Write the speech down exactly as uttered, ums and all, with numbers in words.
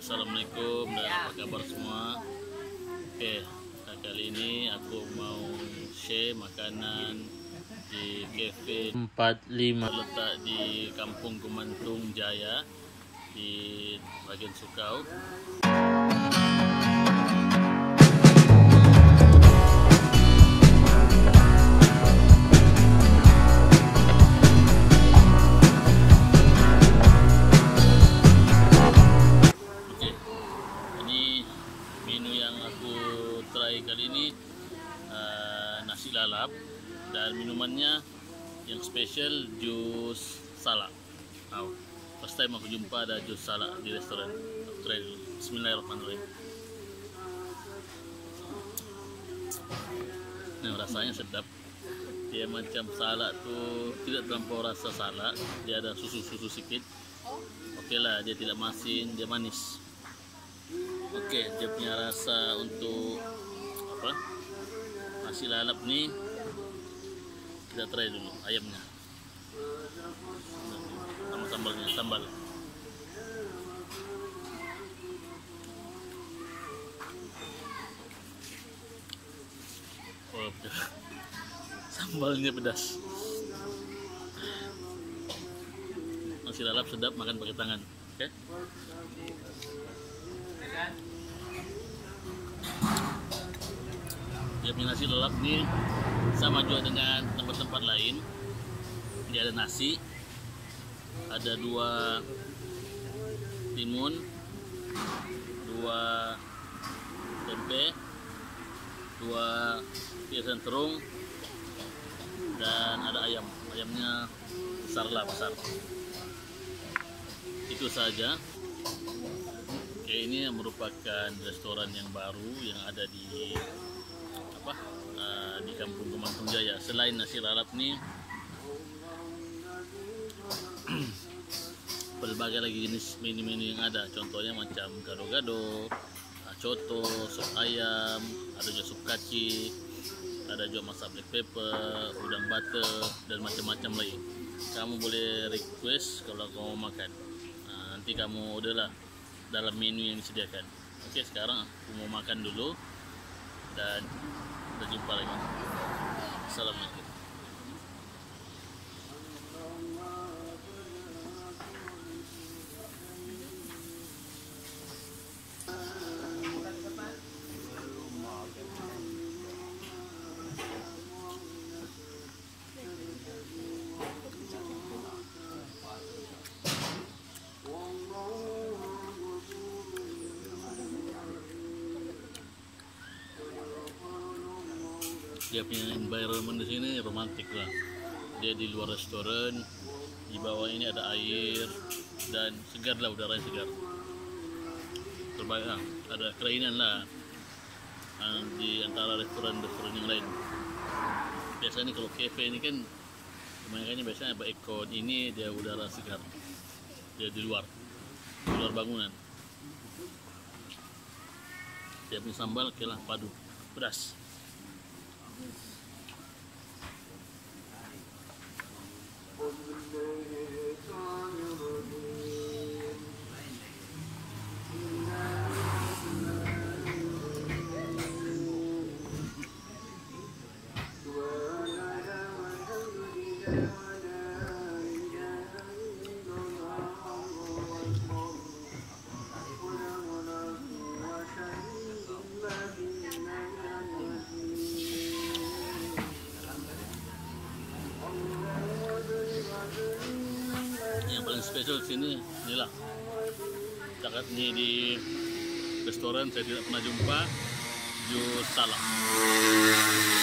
Assalamualaikum dan apa kabar semua. Oke, kali ini aku mau share makanan di cafe empat lima letak di Kampung Kemantung Jaya di bagian Sukau. Kali ini uh, nasi lalap dan minumannya yang spesial jus salak. Oh, first time aku jumpa ada jus salak di restoran. Try dulu. Bismillahirrahmanirrahim. Nah, rasanya sedap. Dia macam salak tuh tidak terlampau rasa salak. Dia ada susu-susu sedikit. Oke lah, dia tidak masin, dia manis. Oke, dia punya rasa untuk apa? Nasi lalap nih kita try dulu ayamnya sama sambalnya, sambal oh, sambalnya pedas. Nasi lalap sedap, makan pakai tangan. Oke, dia punya nasi lalap nih sama juga dengan tempat-tempat lain. Dia ada nasi, ada dua timun, dua tempe, dua hiasan terung, dan ada ayam. Ayamnya besar lah, besar. Itu saja. Oke, ini merupakan restoran yang baru yang ada di apa uh, di Kampung Kemantung Jaya. Selain nasi lalap nih berbagai lagi jenis menu-menu yang ada. Contohnya macam gado-gado, coto, sup ayam, ada juga sup kaci, ada juga masak black pepper, udang butter, dan macam-macam lagi. Kamu boleh request kalau kamu mau makan. Nah, nanti kamu order lah dalam menu yang disediakan. Oke, sekarang aku mau makan dulu dan kita jumpa lagi. Assalamualaikum. Dia punya environment di sini romantis lah. Dia di luar restoran, di bawah ini ada air dan segar lah, udaranya segar. Terbaik lah, ada kelainan lah di antara restoran-restoran yang lain. Biasanya kalau cafe ini kan kebanyakannya biasanya aircon, ini dia udara segar. Dia di luar, di luar bangunan. Dia punya sambal kelah padu, pedas. Spesial sini inilah dekat ini di restoran saya tidak pernah jumpa jus salak.